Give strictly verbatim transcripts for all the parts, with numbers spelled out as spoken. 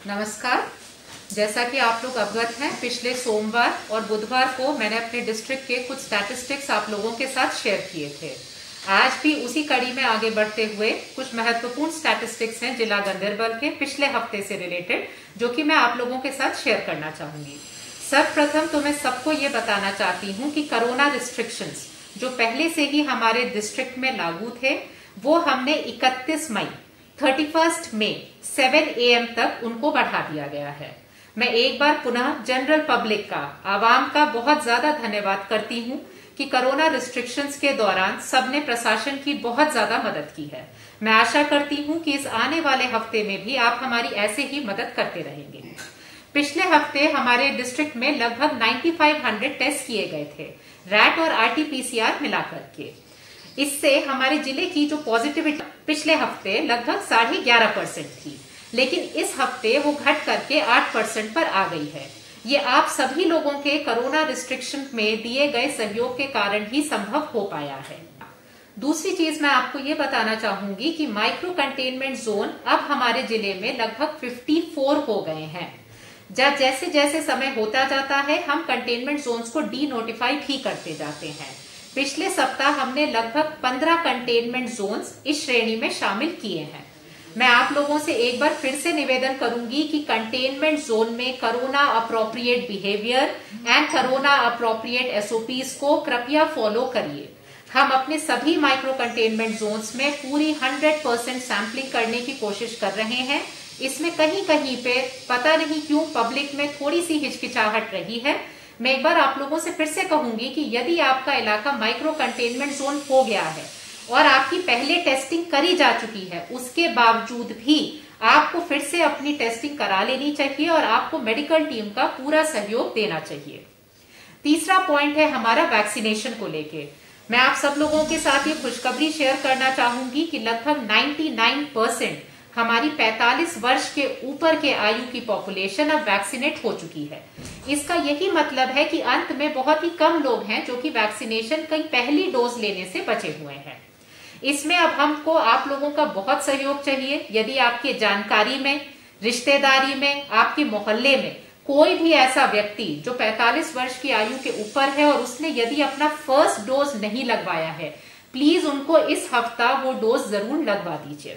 नमस्कार। जैसा कि आप लोग अवगत हैं, पिछले सोमवार और बुधवार को मैंने अपने डिस्ट्रिक्ट के कुछ स्टैटिस्टिक्स आप लोगों के साथ शेयर किए थे। आज भी उसी कड़ी में आगे बढ़ते हुए कुछ महत्वपूर्ण स्टैटिस्टिक्स हैं जिला गंदेरबल के पिछले हफ्ते से रिलेटेड, जो कि मैं आप लोगों के साथ शेयर करना चाहूंगी। सर्वप्रथम तो मैं सबको ये बताना चाहती हूँ कि कोरोना रिस्ट्रिक्शंस जो पहले से ही हमारे डिस्ट्रिक्ट में लागू थे, वो हमने इकतीस मई इकतीस मई सात ए एम तक उनको बढ़ा दिया गया है। मैं एक बार पुनः जनरल पब्लिक का, आवाम का बहुत ज्यादा धन्यवाद करती हूँ कि कोरोना रिस्ट्रिक्शंस के दौरान सबने प्रशासन की बहुत ज्यादा मदद की है। मैं आशा करती हूँ कि इस आने वाले हफ्ते में भी आप हमारी ऐसे ही मदद करते रहेंगे। पिछले हफ्ते हमारे डिस्ट्रिक्ट में लगभग पचानवे सौ टेस्ट किए गए थे, रैट और R T P C R मिलाकर के। इससे हमारे जिले की जो पॉजिटिविटी पिछले हफ्ते लगभग साढ़े ग्यारह परसेंट थी, लेकिन इस हफ्ते वो घट करके आठ परसेंट पर आ गई है। ये आप सभी लोगों के कोरोना रिस्ट्रिक्शन में दिए गए सहयोग के कारण ही संभव हो पाया है। दूसरी चीज मैं आपको ये बताना चाहूंगी कि माइक्रो कंटेनमेंट जोन अब हमारे जिले में लगभग चौवन हो गए हैं। जब जैसे जैसे समय होता जाता है, हम कंटेनमेंट जोन्स को डी नोटिफाई भी करते जाते हैं। पिछले सप्ताह हमने लगभग पंद्रह कंटेनमेंट जोन्स इस श्रेणी में शामिल किए हैं। मैं आप लोगों से एक बार फिर से निवेदन करूंगी कि कंटेनमेंट जोन में corona appropriate behaviour and corona appropriate S O Ps को कृपया फॉलो करिए। हम अपने सभी माइक्रो कंटेनमेंट जोन्स में पूरी सौ परसेंट सैंपलिंग करने की कोशिश कर रहे हैं। इसमें कहीं कहीं पे पता नहीं क्यों पब्लिक में थोड़ी सी हिचकिचाहट रही है। मैं एक बार आप लोगों से फिर से कहूंगी कि यदि आपका इलाका माइक्रो कंटेनमेंट जोन हो गया है और आपकी पहले टेस्टिंग करी जा चुकी है, उसके बावजूद भी आपको फिर से अपनी टेस्टिंग करा लेनी चाहिए और आपको मेडिकल टीम का पूरा सहयोग देना चाहिए। तीसरा पॉइंट है हमारा वैक्सीनेशन को लेके। मैं आप सब लोगों के साथ ये खुशखबरी शेयर करना चाहूंगी कि लगभग निन्यानवे परसेंट हमारी पैंतालीस वर्ष के ऊपर के आयु की पॉपुलेशन अब वैक्सीनेट हो चुकी है। इसका यही मतलब है कि अंत में बहुत ही कम लोग हैं जो कि वैक्सीनेशन की पहली डोज लेने से बचे हुए हैं। इसमें अब हमको आप लोगों का बहुत सहयोग चाहिए। यदि आपकी जानकारी में, रिश्तेदारी में, आपके मोहल्ले में कोई भी ऐसा व्यक्ति जो पैंतालीस वर्ष की आयु के ऊपर है और उसने यदि अपना फर्स्ट डोज नहीं लगवाया है, प्लीज उनको इस हफ्ता वो डोज जरूर लगवा दीजिए।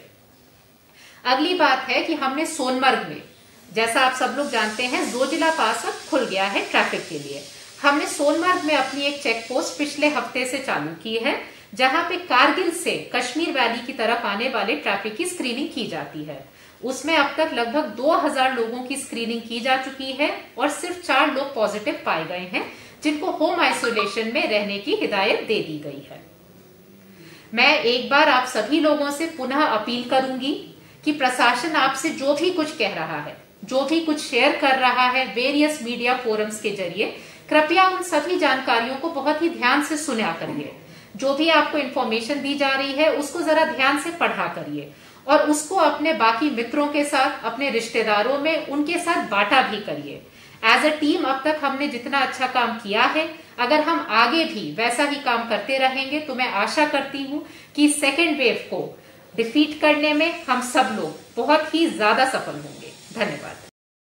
अगली बात है कि हमने सोनमर्ग में, जैसा आप सब लोग जानते हैं, जोजिला पास अब खुल गया है ट्रैफिक के लिए। हमने सोनमर्ग में अपनी एक चेक पोस्ट पिछले हफ्ते से चालू की है, जहां पे कारगिल से कश्मीर वैली की तरफ आने वाले ट्रैफिक की स्क्रीनिंग की जाती है। उसमें अब तक लगभग दो हज़ार लोगों की स्क्रीनिंग की जा चुकी है और सिर्फ चार लोग पॉजिटिव पाए गए हैं, जिनको होम आइसोलेशन में रहने की हिदायत दे दी गई है। मैं एक बार आप सभी लोगों से पुनः अपील करूंगी कि प्रशासन आपसे जो भी कुछ कह रहा है, जो भी कुछ शेयर कर रहा है वेरियस मीडिया फोरम्स के जरिए, कृपया उन सभी जानकारियों को बहुत ही ध्यान से सुना करिए। जो भी आपको इन्फॉर्मेशन दी जा रही है उसको जरा ध्यान से पढ़ा करिए और उसको अपने बाकी मित्रों के साथ, अपने रिश्तेदारों में उनके साथ बांटा भी करिए। एज अ टीम अब तक हमने जितना अच्छा काम किया है, अगर हम आगे भी वैसा ही काम करते रहेंगे तो मैं आशा करती हूँ कि सेकेंड वेव को डिफीट करने में हम सब लोग बहुत ही ज्यादा सफल होंगे। धन्यवाद।